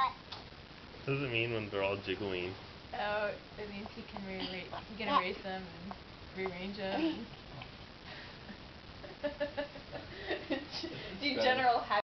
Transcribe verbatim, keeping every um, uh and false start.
What does it mean when they're all jiggling? Oh, it means he can re he can erase them and rearrange them. In general,